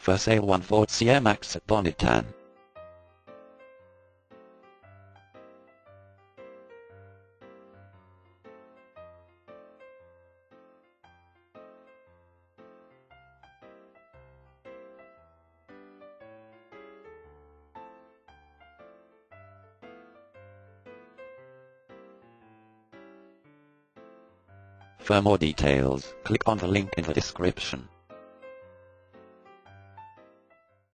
For sale 1 Ford Sierra Max at Bonnet Tan. For more details, click on the link in the description.